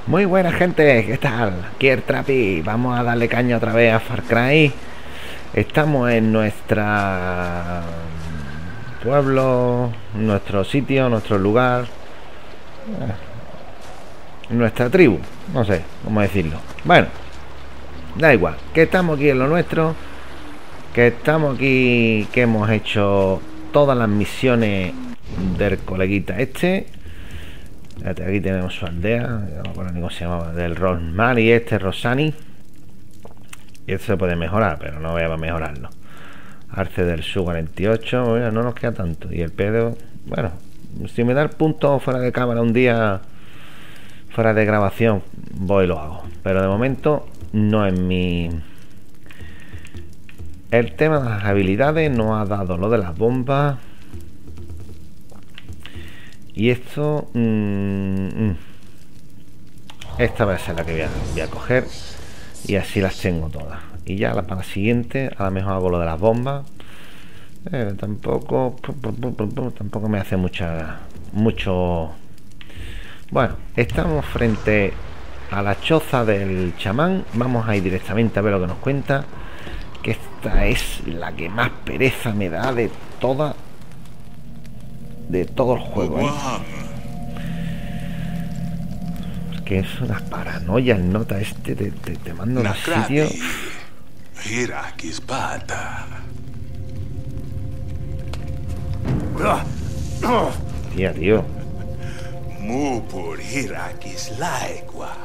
Muy buena gente, ¿qué tal? Aquí el Trapi, vamos a darle caña otra vez a Far Cry. Estamos en nuestra pueblo, nuestro sitio, nuestro lugar, nuestra tribu, no sé cómo decirlo. Bueno, da igual, que estamos aquí en lo nuestro, que estamos aquí, que hemos hecho todas las misiones del coleguita este. Fíjate, aquí tenemos su aldea, no me acuerdo ni cómo se llamaba, del Rosmari este, Rosani. Y esto se puede mejorar, pero no voy a mejorarlo. Arce del Su 48, bueno, no nos queda tanto. Y el pedo, bueno, si me da el punto fuera de cámara un día, fuera de grabación, voy y lo hago. Pero de momento no es mi... El tema de las habilidades no ha dado lo de las bombas. Y esto... esta va a ser la que voy a coger. Y así las tengo todas. Y ya para la siguiente, a lo mejor hago lo de las bombas. Tampoco me hace mucho. Bueno, estamos frente a la choza del chamán. Vamos a ir directamente a ver lo que nos cuenta. Que esta es la que más pereza me da de todo el juego, ¿eh? Que es una paranoia el nota este, te manda a un sitio. Tía, tío. Mupur Hirakis Laikwa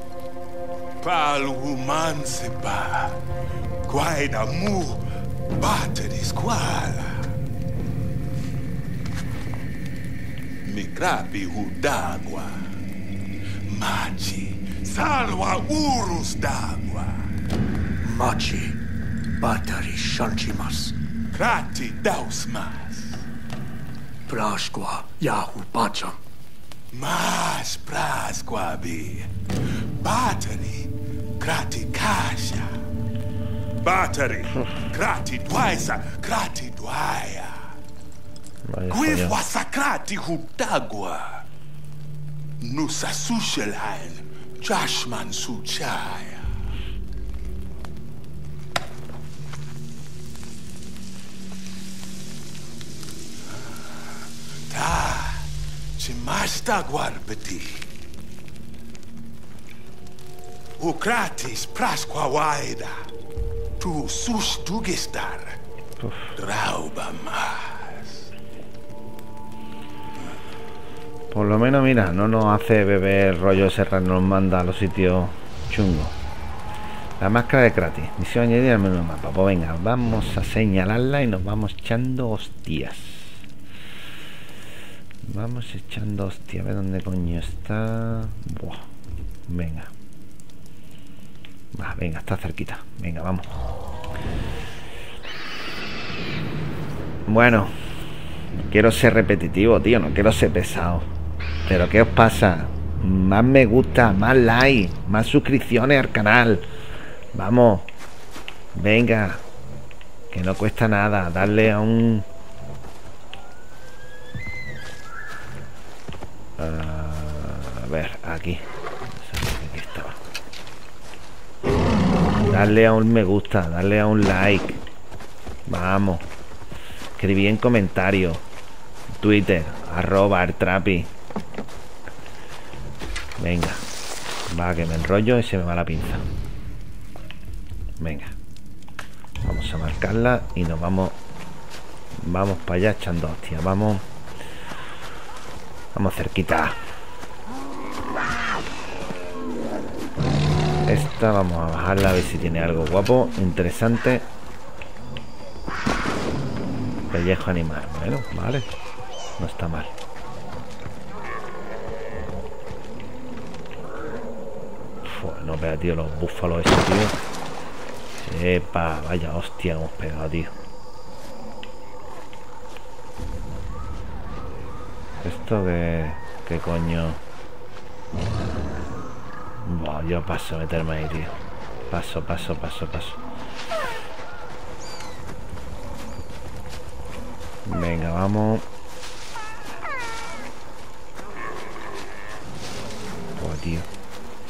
Paluman Sepa Quaida Mu Bateris Quala Mikrapi Hudagua Machi Salwa Urus Dagua Machi Batari Shalchimas Krati Dausmas Prashqua Yahu Pacham Mas Prasquabi Battery Krati Kasha Battery Krati Dwaisa Krati Dwaya Gwif Wasakrati Hudagwa Nusa Sushelhain Jashman Suchaya Ta Chimasta Guarbeti Ukratis Prasqua Waida Tu Sus Dugistar Drauba más. Por lo menos, mira, no nos hace beber rollo Serra, nos manda a los sitios chungos. La máscara de Kratis, misión añadida al menú mapa. Pues venga, vamos a señalarla y nos vamos echando hostias. Vamos echando hostia, a ver dónde coño está. Buah. Venga. Venga, está cerquita. Venga, vamos. Bueno, no quiero ser repetitivo, tío. No quiero ser pesado. Pero ¿qué os pasa? Más me gusta, más like, más suscripciones al canal. Vamos. Venga. Que no cuesta nada. Darle a un... a ver, aquí estaba. Darle a un me gusta, darle a un like. Vamos. Escribí en comentarios. Twitter, @ertrapi. Venga. Va, que me enrollo y se me va la pinza. Venga. Vamos a marcarla y nos vamos. Vamos para allá echando hostias. Vamos. Vamos cerquita. Esta vamos a bajarla a ver si tiene algo guapo, interesante. Pellejo animal. Bueno, vale. No está mal. No vea, tío, los búfalos esos, tío. Epa, vaya hostia, hemos pegado, tío. ¿Esto qué coño? Buah, yo paso a meterme ahí, tío. Paso. Venga, vamos. Buah, tío.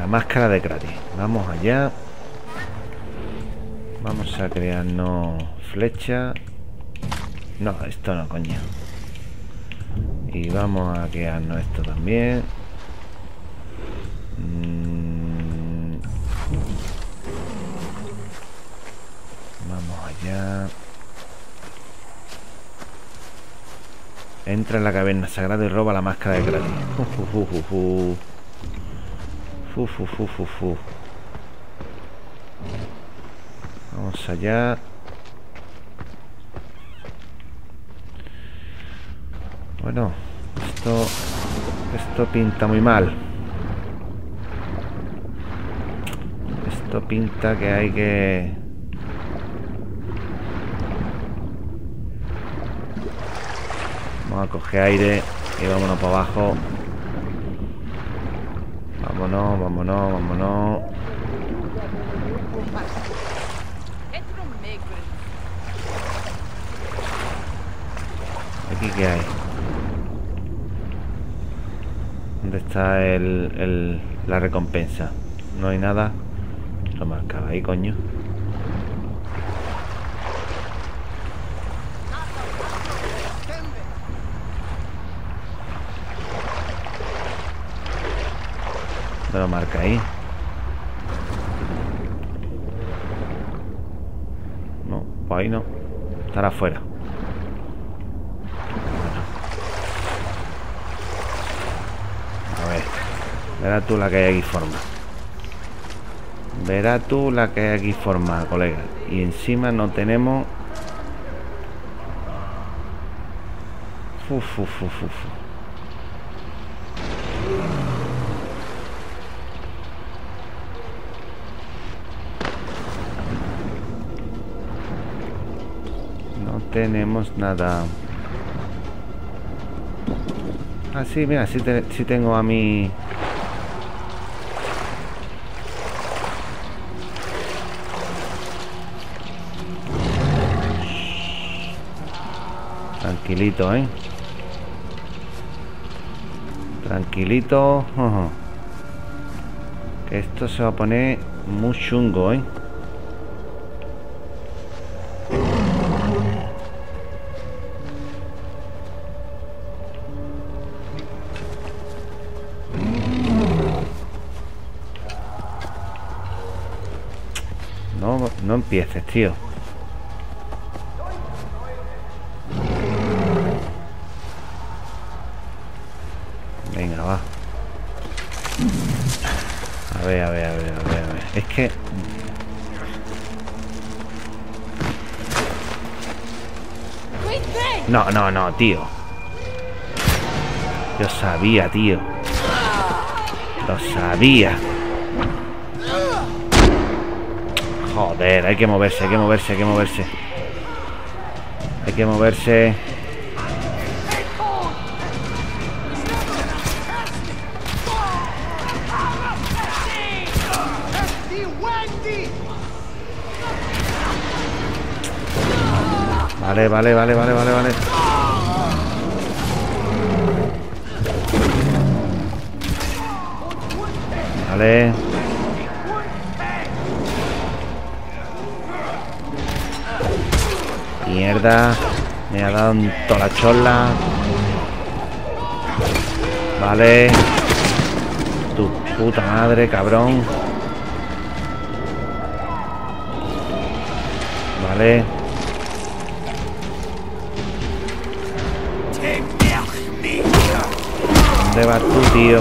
La máscara de Kratis. Vamos allá. Vamos a crearnos flecha. No, esto no, coño. Y vamos a crearnos esto también. Vamos allá. Entra en la caverna sagrada y roba la máscara de Kratis. Vamos allá. Bueno, esto pinta muy mal. Esto pinta que hay que... Vamos a coger aire y vámonos para abajo. Vámonos, vámonos, vámonos. ¿Aquí qué hay? ¿Dónde está la recompensa? No hay nada. Lo marcaba ahí, coño. ¿Dónde lo marca ahí? No, pues ahí no. Estará afuera. A ver. Verás tú la que hay aquí formada. Verás tú la que hay aquí formada, colega. Y encima no tenemos... No tenemos nada. Ah, sí, mira, sí tengo a mi... Tranquilito, ¿eh? Tranquilito. Que esto se va a poner muy chungo, ¿eh? No empieces, tío. Venga, va. A ver. Es que... No, tío. Yo sabía, tío. Lo sabía. Joder, hay que moverse. Hay que moverse. Vale. Vale. Mierda. Me ha dado en toda la chola. Vale. Tu puta madre, cabrón. Vale. ¿Dónde vas tú, tío?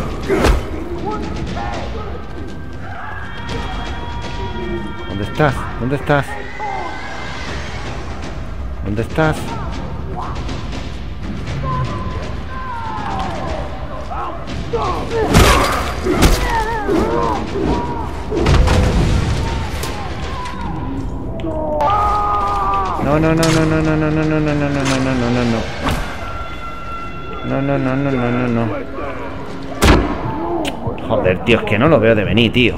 ¿Dónde estás? ¿Dónde estás? ¿Dónde estás? No. No. Joder, tío, es que no lo veo de venir, tío.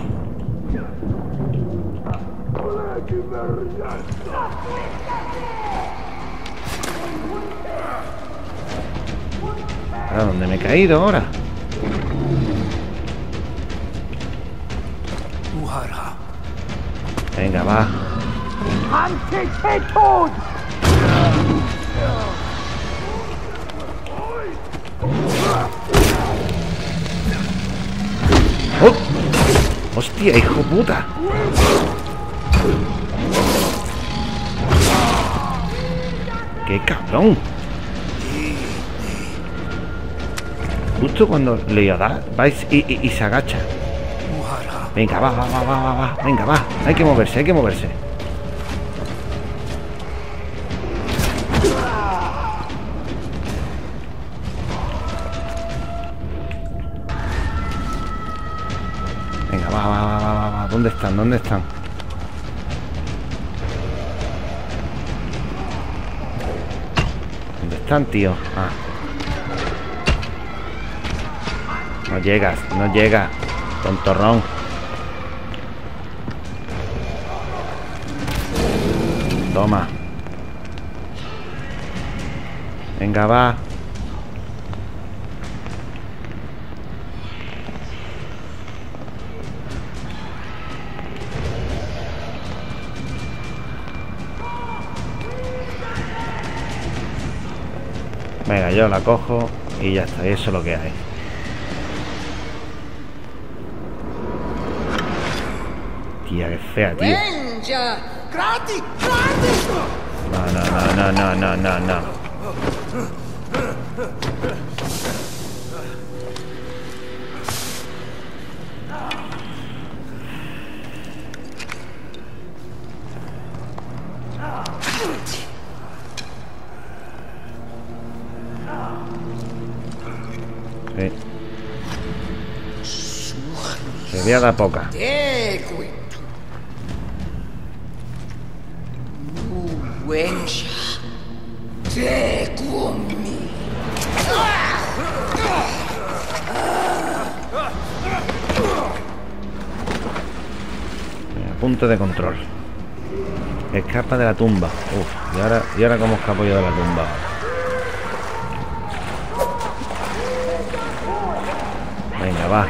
¿A dónde me he caído ahora? Venga, va. ¡Oh! ¡Hostia, hijo puta! ¡Qué cabrón! Justo cuando le iba a dar, va y se agacha. Venga, va. Venga, va. Hay que moverse. Venga, va. ¿Dónde están? ¿Dónde están, tío? Ah. No llegas, tontorrón. Toma. Venga, va. Venga, yo la cojo y ya está, eso es lo que hay. Tía, qué fea, tío. No. Sí. Se veía la poca. Punto de control. Escapa de la tumba. Uf, y ahora cómo escapo yo de la tumba. Venga, va.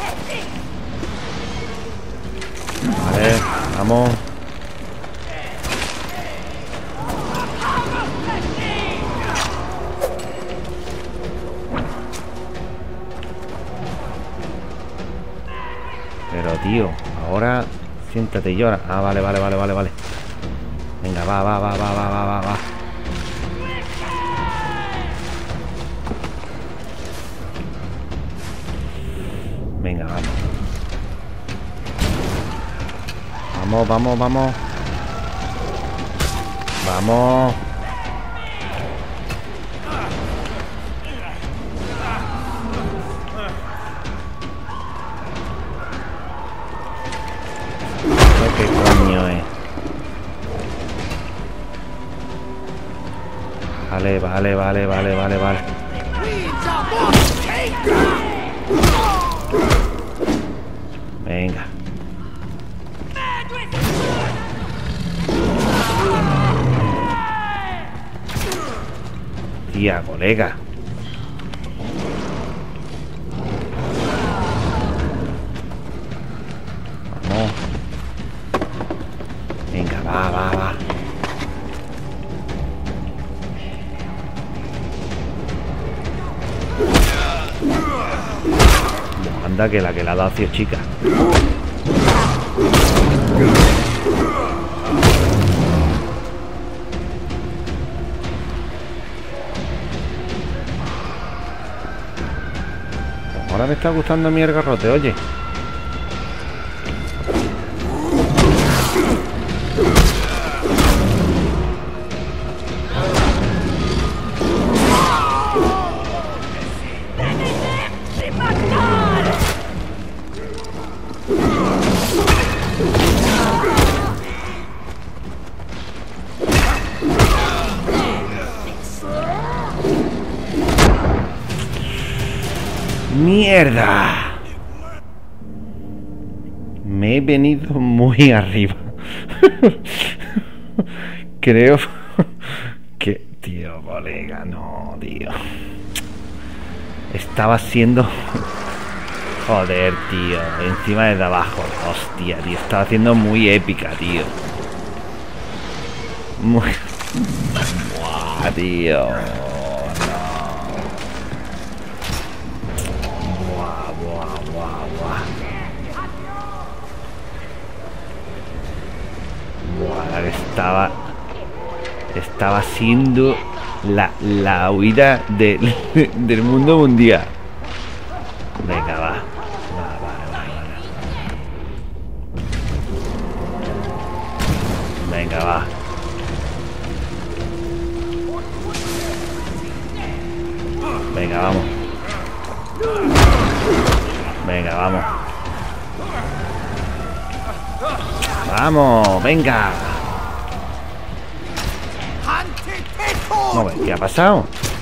Vale, vamos. Pero tío, ahora siéntate y llora. Ah, vale. Venga, va. Venga, vamos. Vamos. ¿Qué coño es? Vale. Venga. Tía, colega. Vamos. Venga, va. Anda, que la ha dado hacia chica. Ahora me está gustando a mí el garrote, oye. ¡Mierda! Me he venido muy arriba. Creo que... Tío, colega, no, tío. Estaba siendo Joder, tío. Encima desde abajo. Hostia, tío. Estaba haciendo muy épica, tío. Muy... Buah, tío. Buah, buah, buah, buah. Buah, estaba siendo la huida del mundo mundial. Venga, va. Venga, va. Venga, vamos. Venga, vamos. Vamos, venga. No, ¿qué ha pasado?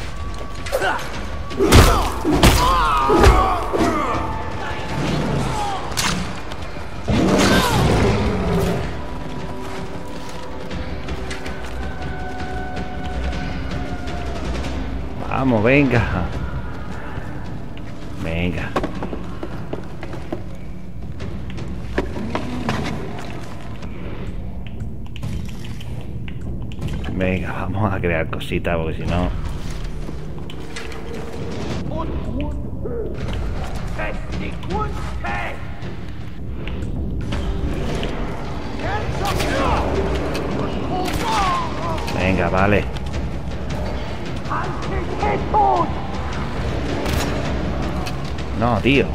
Vamos, venga. Venga. Venga, vamos a crear cositas porque si no... Venga, vale. No, tío.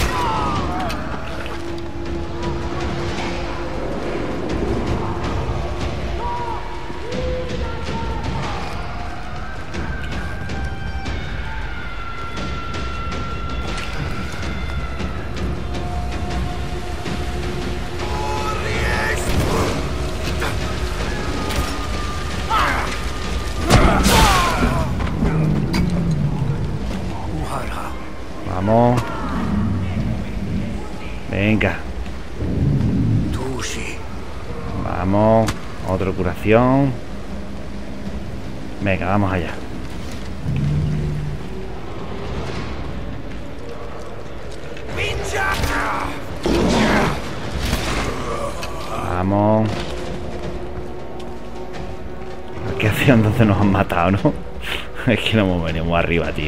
Vamos. Venga. Vamos. Otra curación. Venga, vamos allá. Vamos. Aquí hacia donde nos han matado, ¿no? Es que no hemos venido muy arriba, tío.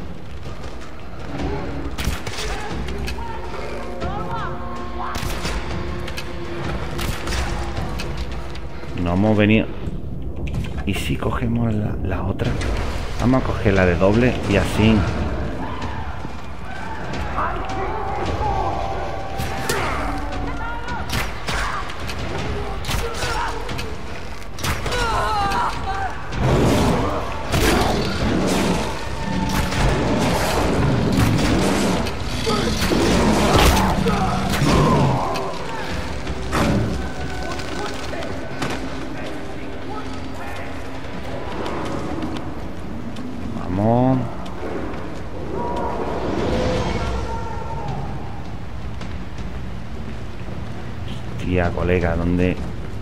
No hemos venido. ¿Y si cogemos la otra? Vamos a coger la de doble y así. Vamos. Hostia, colega, ¿dónde?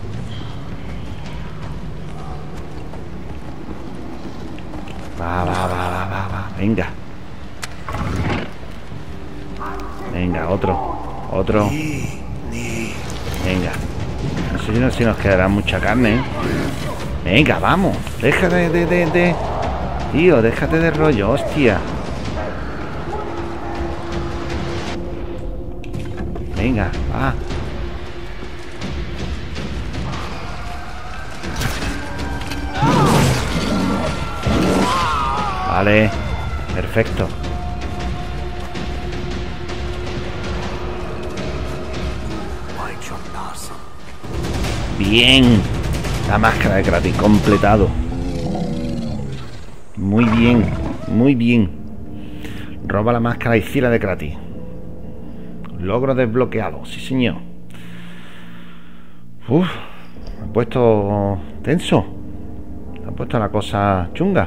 Va. Venga. Venga, otro. Venga. No sé si nos quedará mucha carne, ¿eh? Venga, vamos. Déjate de... Tío, déjate de rollo, hostia. Venga, va. Vale, perfecto. Bien. La máscara de Kratis, completado. Muy bien, muy bien. Roba la máscara y fila de Kratis. Logro desbloqueado, sí señor. Uf, me he puesto tenso. Me ha puesto la cosa chunga.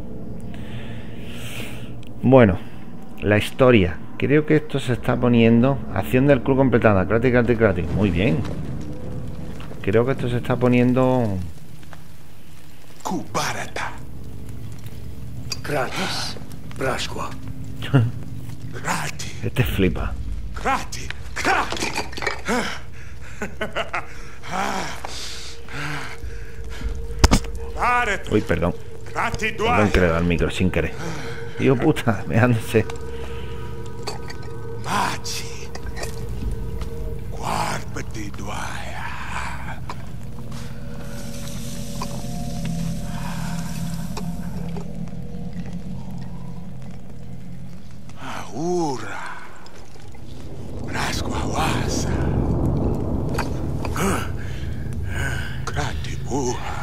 Bueno, la historia. Creo que esto se está poniendo. Acción del club completada. Kratis. Muy bien. Creo que esto se está poniendo. Kubarata. Kratis. Brashqua. Rati. Este flipa. Krati, Krati. Uy, perdón. Perdón que le da el micro sin querer. Tío puta, meándose. Machi. Guarpati Dwaya. Ahura. Rasguawasa. Krati Buha.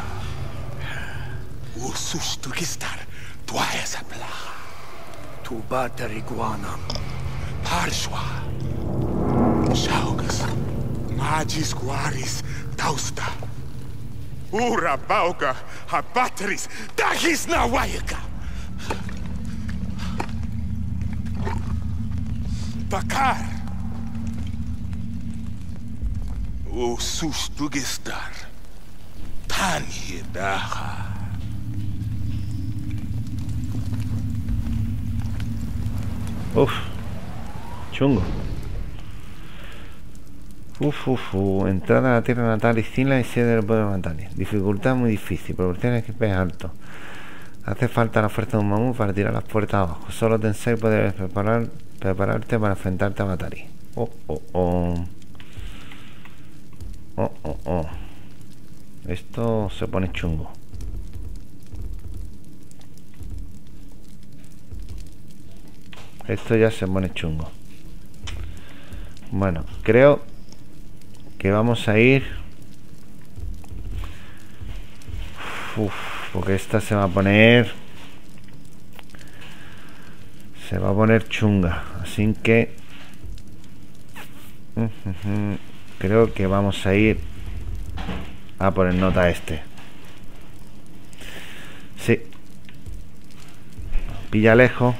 Usustukistar. Dwaya Sapla. Tu batari guanam. Parshwa. Shaugas. Magis Guaris. Tausta. Ura Bauga. Habatris. Dahis Nawayaka. Bakar. Usustugistar. Tanhidaha. Uf, chungo. Entrada a la tierra natal Isla y sede del pueblo natal. Dificultad muy difícil, proporción equipo es alto. Hace falta la fuerza de un mamut para tirar las puertas abajo. Solo ten 6 poderes prepararte para enfrentarte a Batari. Esto se pone chungo. Esto ya se pone chungo. Bueno, creo que vamos a ir. Porque esta se va a poner. Se va a poner chunga. Así que creo que vamos a ir a poner nota a este. Sí. Pilla lejos.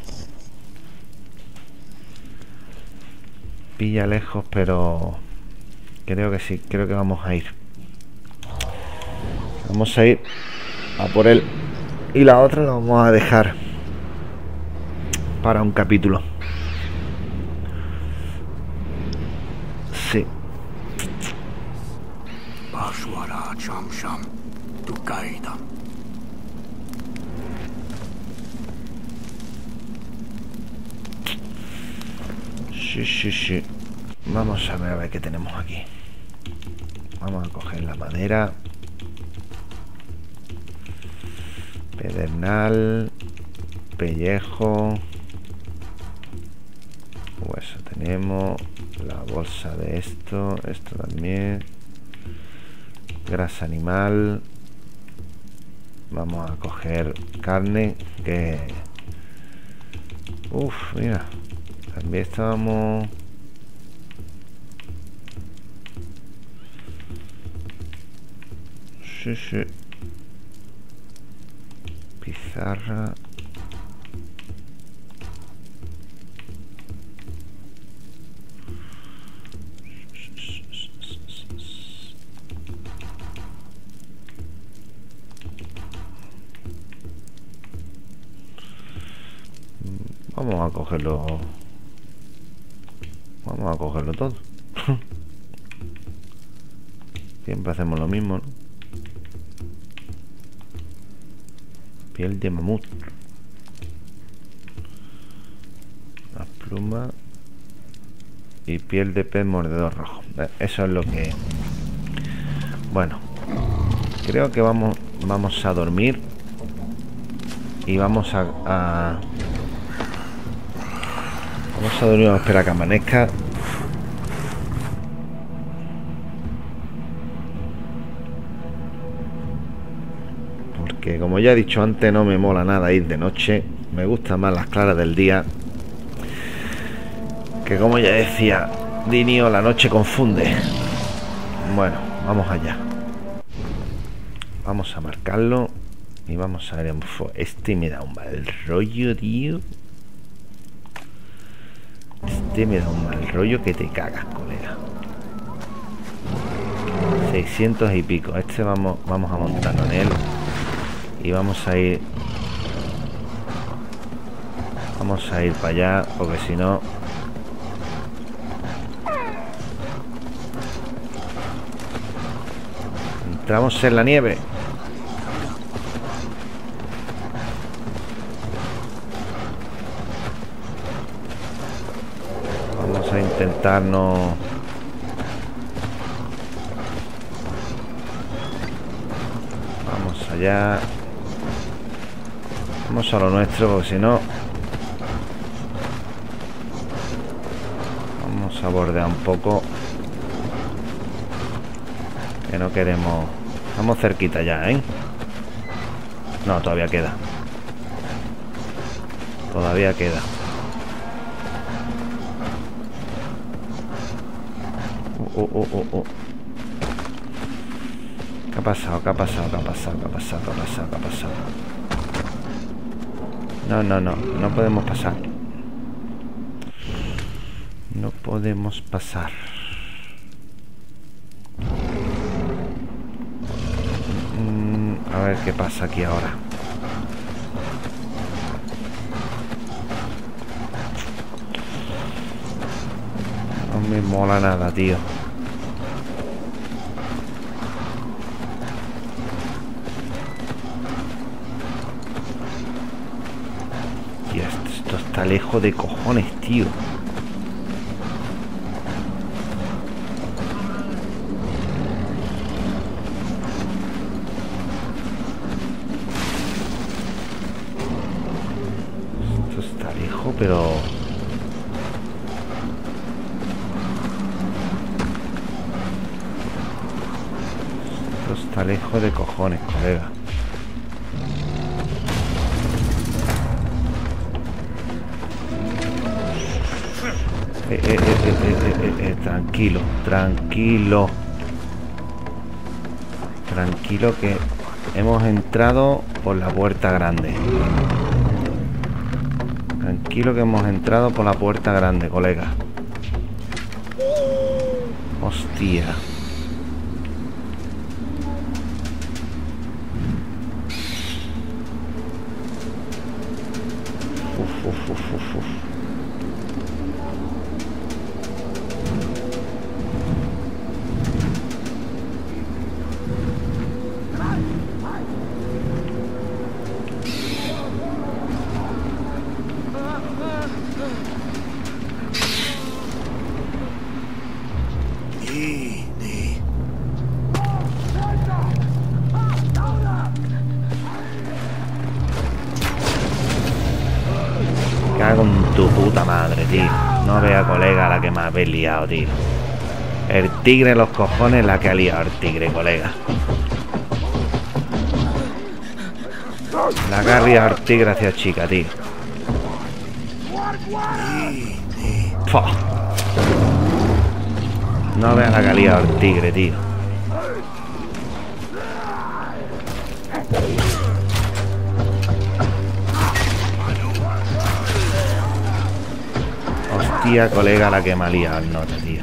Pilla lejos, pero creo que sí, creo que vamos a ir. Vamos a ir a por él. Y la otra la vamos a dejar para un capítulo. Sí. Bashwara Chamsham Tukaida. Sí. Vamos a ver qué tenemos aquí. Vamos a coger la madera. Pedernal. Pellejo. Hueso tenemos. La bolsa de esto. Esto también. Grasa animal. Vamos a coger carne. Que... mira. También estábamos... Sí. Pizarra. Vamos a cogerlo. Vamos a cogerlo todo. Siempre hacemos lo mismo, ¿no? Piel de mamut. Las plumas. Y piel de pez mordedor rojo. Eso es lo que... Bueno. Creo que vamos a dormir. Y vamos a vamos a dormir, vamos a esperar a que amanezca. Porque como ya he dicho antes, no me mola nada ir de noche. Me gustan más las claras del día. Que como ya decía Dinio, la noche confunde. Bueno, vamos allá. Vamos a marcarlo. Y vamos a ver. Este me da un mal rollo, tío. Este me da un mal rollo que te cagas, colega. 600 y pico. Este vamos a montarlo en él. Y vamos a ir para allá, porque si no Entramos en la nieve. Vamos a intentar no... Vamos allá. Vamos a lo nuestro, porque si no... Vamos a bordear un poco. Que no queremos... Estamos cerquita ya, ¿eh? No, todavía queda. Todavía queda. ¿Qué ha pasado? ¿Qué ha pasado? ¿Qué ha pasado? ¿Qué ha pasado? ¿Qué ha pasado? ¿Qué ha pasado? No, no, no. No podemos pasar. No podemos pasar. A ver qué pasa aquí ahora. No me mola nada, tío. Y esto está lejos de cojones, tío. Pero esto está lejos de cojones, colega. Tranquilo, tranquilo. Tranquilo, que hemos entrado por la puerta grande. Tranquilo, que hemos entrado por la puerta grande, colega. Hostia. Uf. Cago en tu puta madre, tío. No vea, colega, la que me habéis liado, tío. El tigre en los cojones, la que ha liado el tigre, colega. La que ha liado el tigre hacia chica, tío. ¡Fua! No vea la que ha liado el tigre, tío. Hostia, colega, la que me ha liado el nota, tío.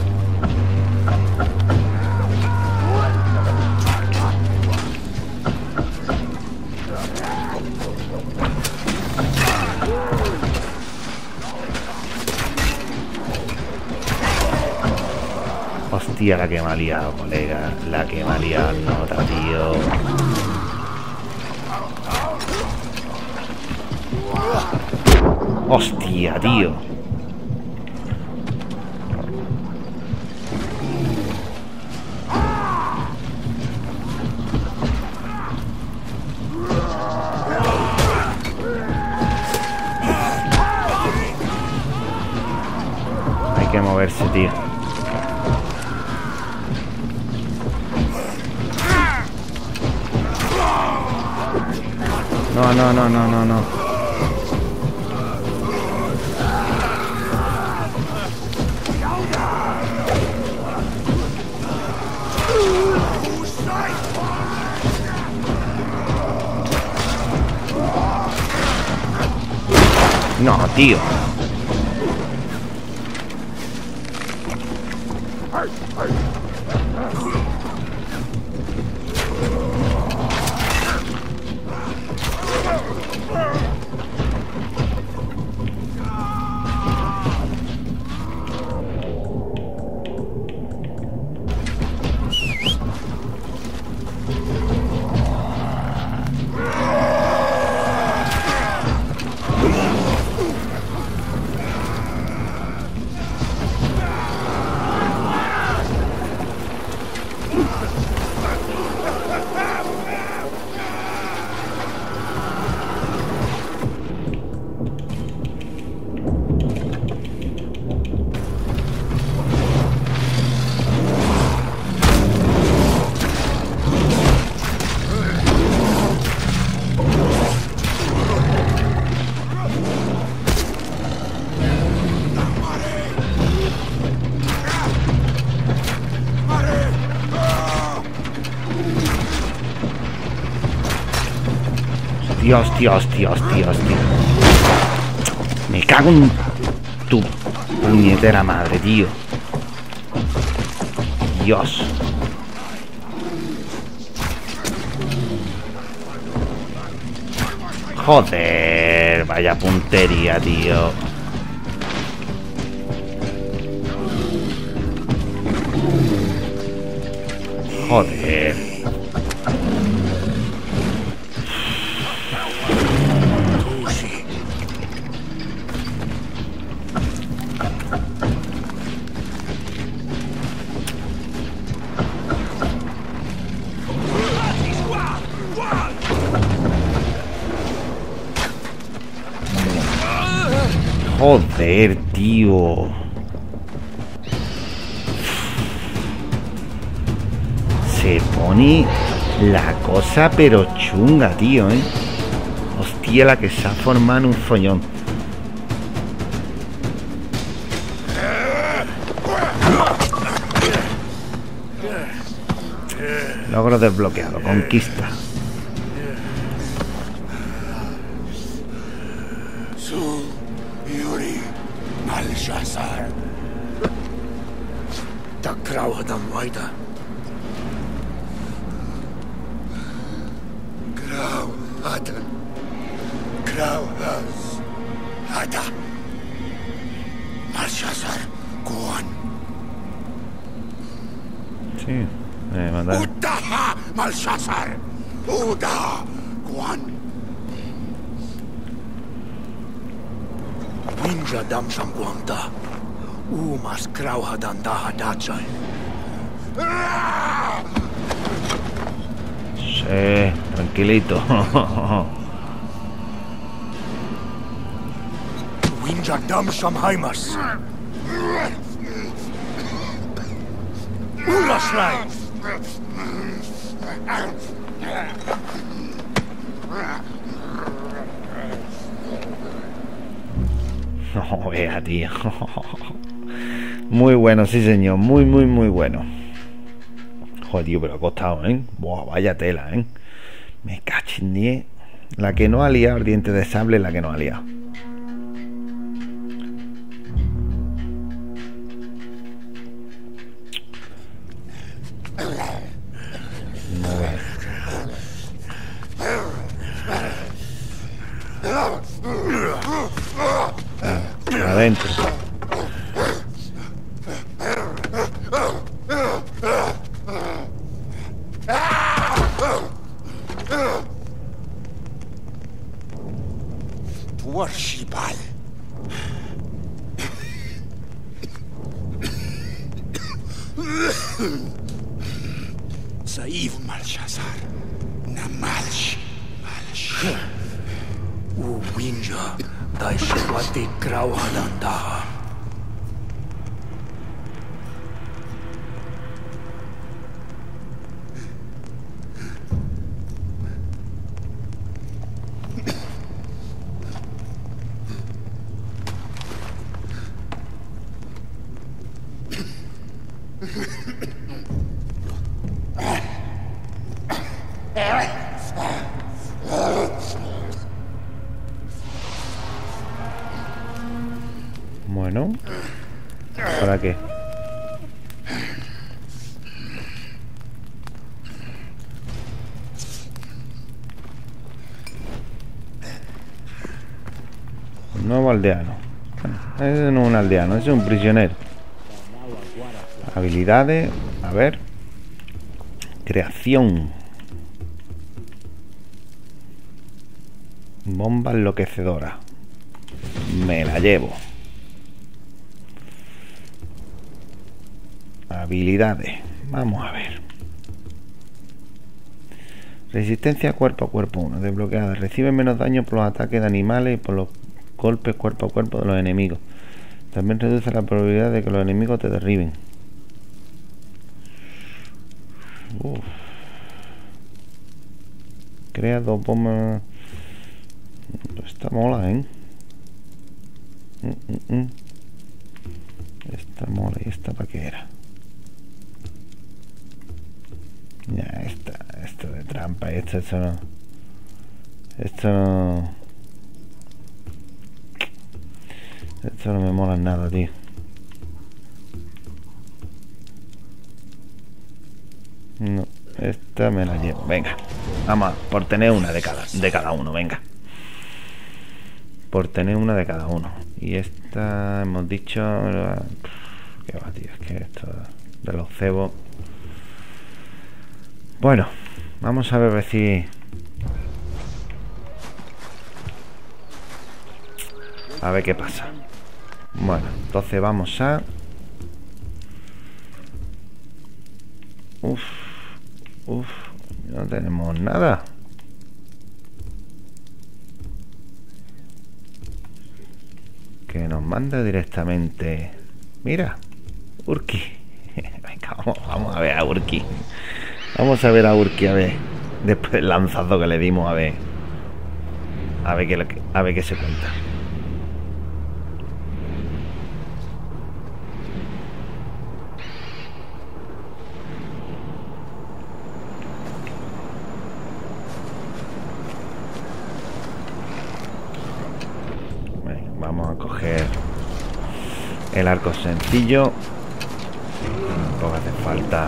Hostia, la que me ha liado, colega. La que me ha liado el nota, tío. Hostia, tío. Hay que moverse, tío. No. No, tío. Hostia, hostia, hostia, hostia, hostia. Me cago en tu puñetera madre, tío. Dios. Joder, vaya puntería, tío. Joder. Joder, tío. Se pone la cosa pero chunga, tío, ¿eh? Hostia, la que se ha formado en un follón. Logro desbloqueado, conquista. Yuri Malshazar. Da Grauhadam weiter. Grauhadan. Grauhas. Hada. Malshazar. Guan. Sí, mandar. Udaha Malshazar. Uda. Guan. Ninja dam samguamta. Umas Grauhadan daha dachai. Sí, tranquilito. Ninja dam samheimas. Ulaslai. No vea, tío. Muy bueno, sí señor. Muy, muy, muy bueno. Joder, tío, pero ha costado, ¿eh? Buah, vaya tela, ¿eh? Me cacho en 10. La que no ha liado el diente de sable es la que no ha liado. No vea. Adentro. Tuarshibal. Saiv Malshazar. Namalsh. Winja. Dai Shwati Grauhadan daha. Bueno, ¿para qué? Nuevo aldeano. Ese no es un aldeano, ese es un prisionero. Habilidades, a ver. Creación. Bomba enloquecedora. Me la llevo. Habilidades. Vamos a ver. Resistencia cuerpo a cuerpo 1. Desbloqueada. Recibe menos daño por los ataques de animales y por los golpes cuerpo a cuerpo de los enemigos. También reduce la probabilidad de que los enemigos te derriben. Uf. Crea 2 bombas. Esta mola, ¿eh? Esta mola. ¿Y esta para qué era? Ya, esta de trampa y esta no. Esto no me mola nada, tío. No, esta me la llevo. Venga, vamos por tener una de cada uno, venga. Por tener una de cada uno. Y esta hemos dicho... Qué va, tío, es que esto de los cebos... Bueno, vamos a ver si... A ver qué pasa. Bueno, entonces vamos a... Uf, no tenemos nada. Que nos mande directamente. Mira, Urki. Venga, vamos a ver a Urki. Vamos a ver a Urki, a ver. Después del lanzazo que le dimos, a ver. A ver qué se cuenta. Vamos a coger el arco sencillo. Tampoco hace falta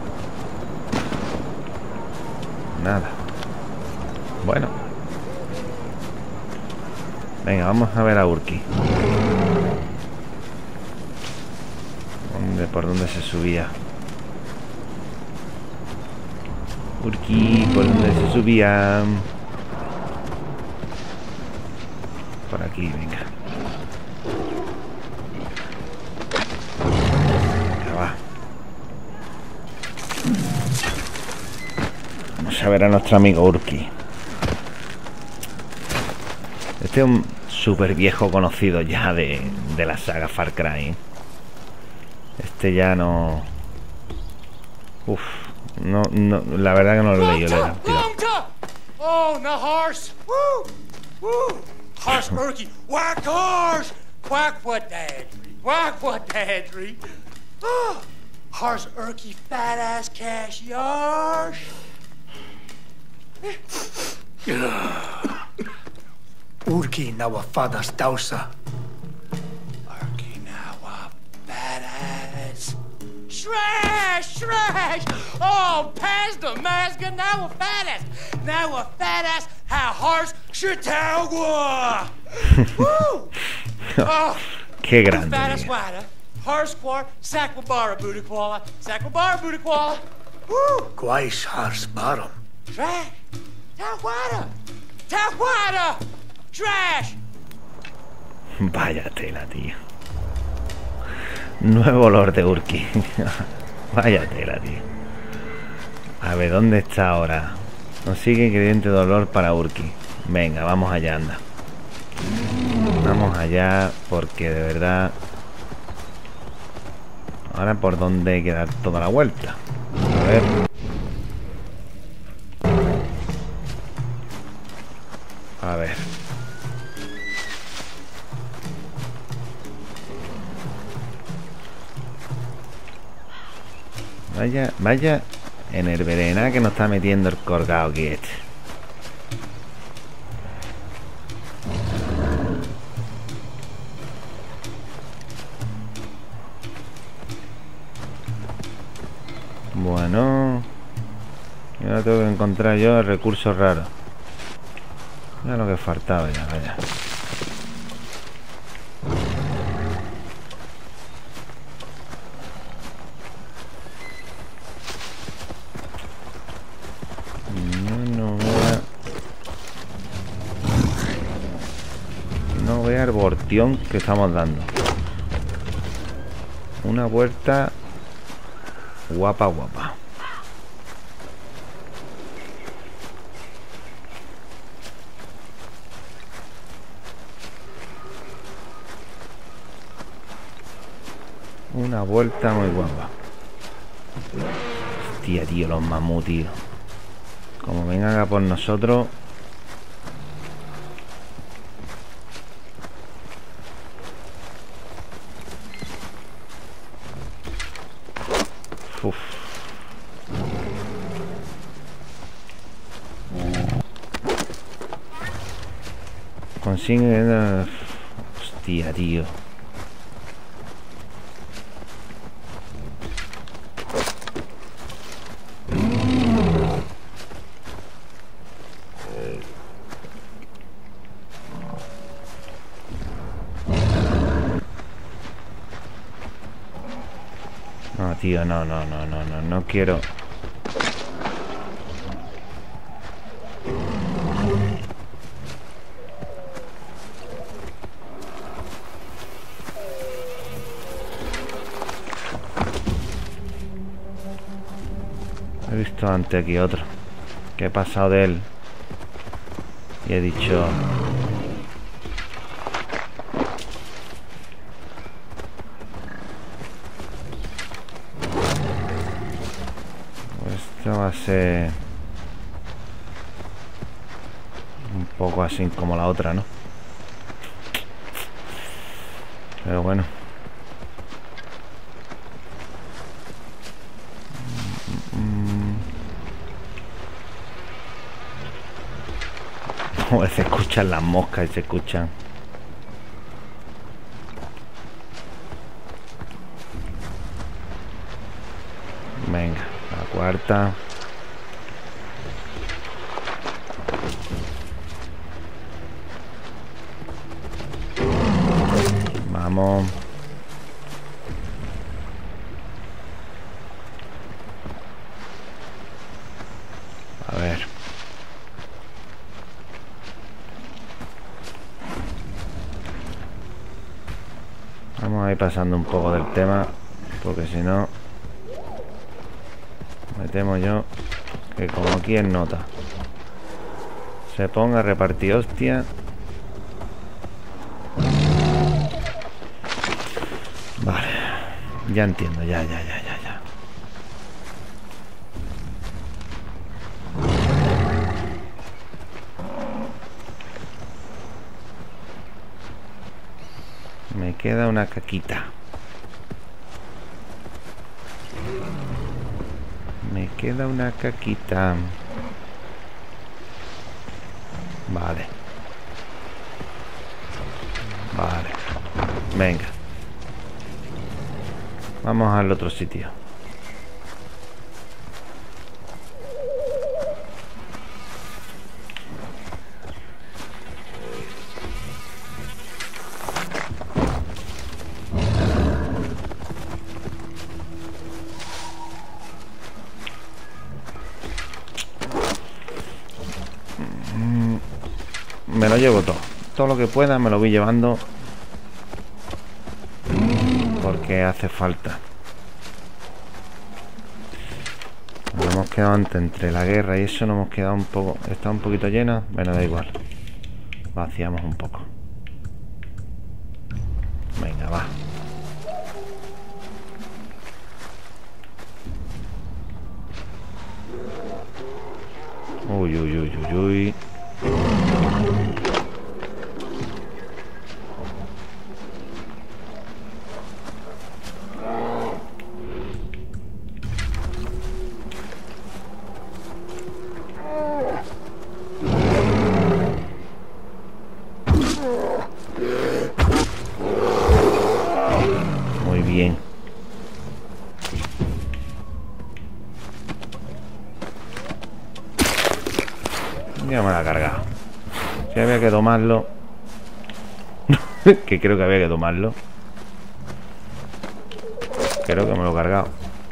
nada. Bueno, venga, vamos a ver a Urki. ¿Por dónde se subía? Urki, ¿por dónde se subía? Por aquí, venga. Vamos a ver a nuestro amigo Urki. Este es un súper viejo conocido ya de la saga Far Cry. Este ya no... Uf, no, la verdad que no lo leí yo. Oh, no horse. Woo! Woo! Horse Urki. Whack horse! Whack what dad? Whack what dad? Oh, horse Urki fat ass cash yarsh. Urki nawa fadas dausa. Urki nawa badass. Shrash! Shrash! Oh, past the maska nawa fadass. Nawa fadass ha horse shitagua. Woo! Oh, qué grande. Fadass wada. Horse quar sakwabara budikwala. Sakwabara budikwala. Woo! Quaish horse bottom. Trash! Tawada! Tawada! Trash! Vaya tela, tío. Nuevo olor de Urki. Vaya tela, tío. A ver, ¿dónde está ahora? Consigue ingrediente de olor para Urki. Venga, vamos allá, anda. Vamos allá, porque de verdad... Ahora por dónde hay que dar toda la vuelta. A ver... A ver. Vaya en el verena que nos está metiendo el colgado aquí este. Bueno. Y ahora tengo que encontrar yo el recurso raro. Mira lo que faltaba ya, vaya. No vea el bortión que estamos dando. Una vuelta guapa, guapa. Una vuelta muy guapa. Hostia, tío, los mamuts, tío. Como vengan a por nosotros. Uf. Consigue... Hostia, tío. No, tío, no quiero. He visto antes aquí otro que he pasado de él y he dicho... Esto va a ser un poco así como la otra, ¿no? Pero bueno. Se escuchan las moscas y se escuchan. Venga, la cuarta. Vamos. A ver. Vamos a ir pasando un poco del tema, porque si no me temo yo que como quien nota se ponga a repartir hostia. Vale, ya entiendo, ya. Me queda una caquita. Me queda una caquita. Vale. Vale. Venga. Vamos al otro sitio. Me lo llevo todo lo que pueda me lo voy llevando, porque hace falta. Nos hemos quedado antes entre la guerra y eso, nos hemos quedado un poco, está un poquito llena. Bueno, da igual, vaciamos un poco. Venga, va. Uy. Muy bien. Ya me la he cargado. Si había que tomarlo. Que creo que había que tomarlo. Creo que me lo he cargado.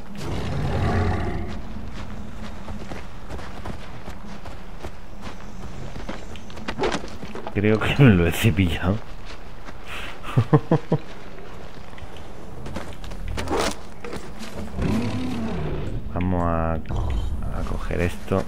Creo que me lo he cepillado. Vamos a coger esto.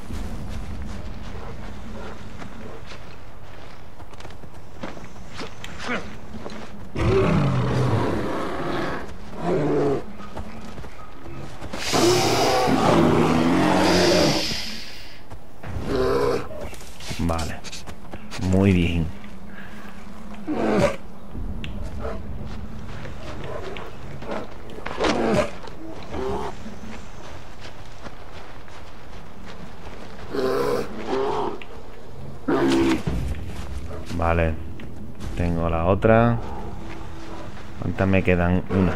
Vale, muy bien. Vale. Tengo la otra. ¿Cuántas me quedan? Una.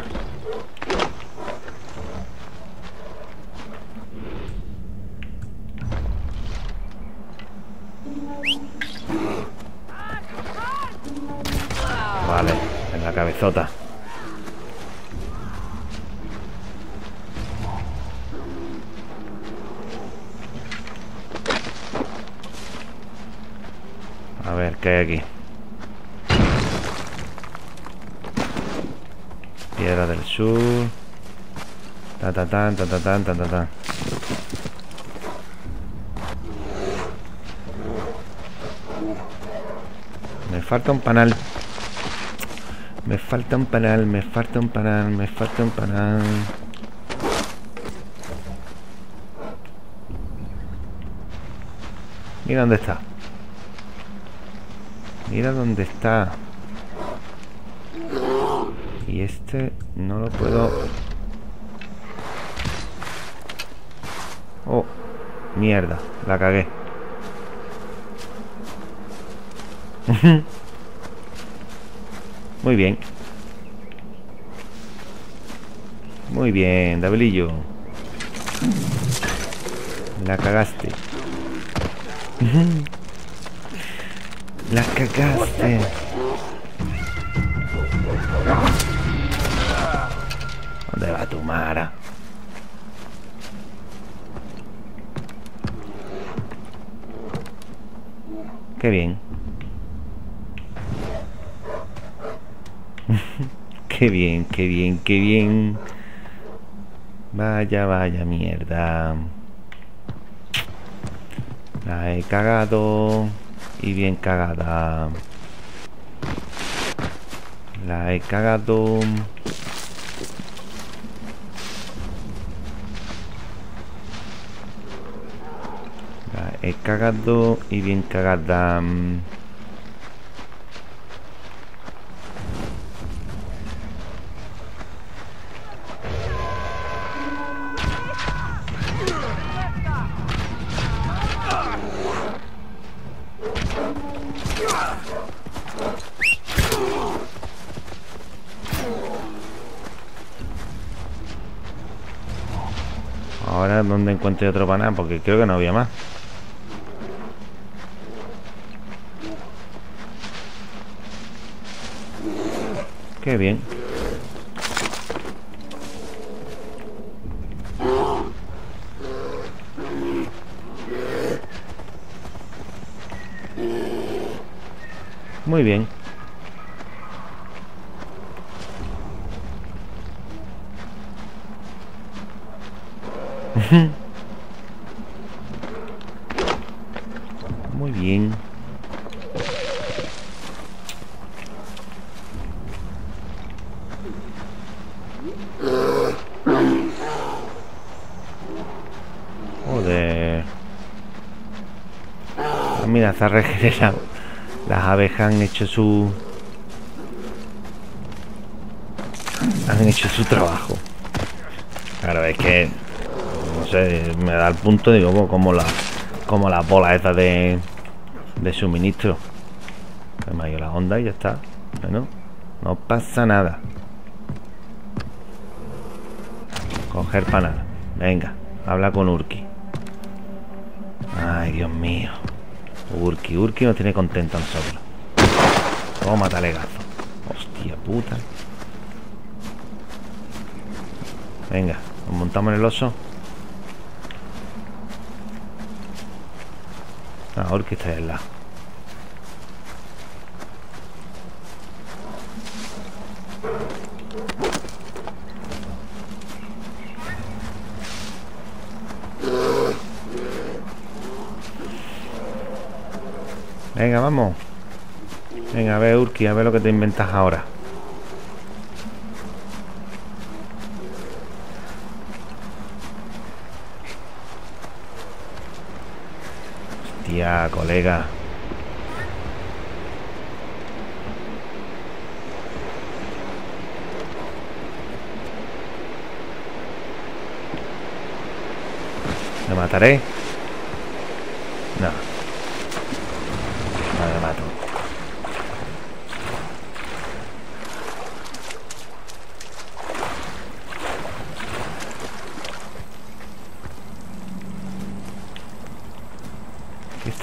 Vale, en la cabezota. A ver, ¿qué hay aquí? Piedra del sur. Ta ta tan, ta ta tan, ta ta tan. Me falta un panal. Me falta un panal, me falta un panal, me falta un panal. Mira dónde está. Mira dónde está. Y este no lo puedo. Oh, mierda, la cagué. Muy bien. Muy bien, Davilillo. La cagaste. La cagaste. ¿Dónde va tu Mara? Qué bien. Qué bien, qué bien, qué bien. Vaya, vaya mierda. La he cagado. Y bien cagada. La he cagado. La he cagado y bien cagada. Ahora, ¿dónde encuentre otro panal? Porque creo que no había más. Qué bien. Muy bien. Muy bien. Joder. Ah, mira, se ha regenerado. Las abejas han hecho su... Han hecho su trabajo. Claro, es que... No sé, me da el punto, digo, como las bolas esas de suministro. Se me ha ido la onda y ya está. Bueno, no pasa nada. Coger panal. Venga, habla con Urki. Ay, Dios mío. Urki nos tiene contento a nosotros. Toma, talegazo. Hostia puta. Venga, nos montamos en el oso. Ah, Urki está ahí al lado. Venga, vamos. Venga, a ver, Urki, a ver lo que te inventas ahora. Hostia, colega. ¿Me mataré? No. No me mato.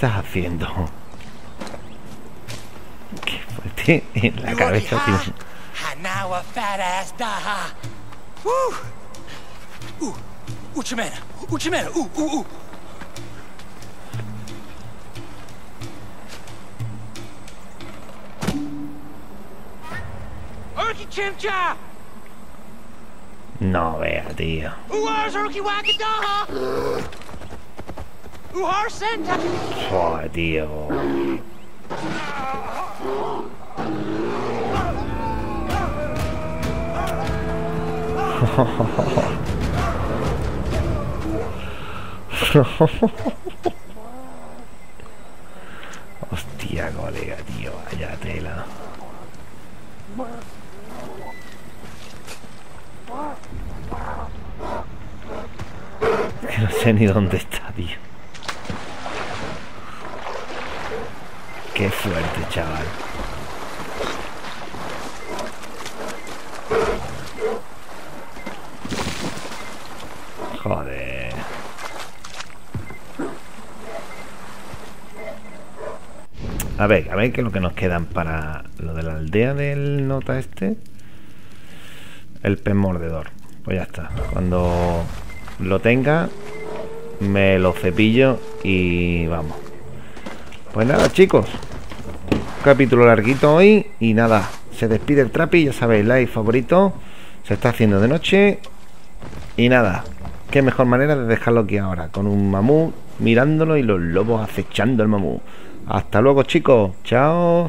estás haciendo? Qué fuerte en la cabeza, tío. No vea, tío. Joder, tío. Hostia, colega, tío, vaya tela. Que no sé ni dónde está, tío. Qué fuerte, chaval. Joder. A ver qué es lo que nos quedan para lo de la aldea del nota este. El pez mordedor. Pues ya está. Cuando lo tenga, me lo cepillo y vamos. Pues nada, chicos. Capítulo larguito hoy. Y nada, se despide el Trapi. Ya sabéis, like, favorito. Se está haciendo de noche. Y nada, qué mejor manera de dejarlo aquí ahora, con un mamut mirándolo y los lobos acechando al mamut. Hasta luego, chicos. Chao.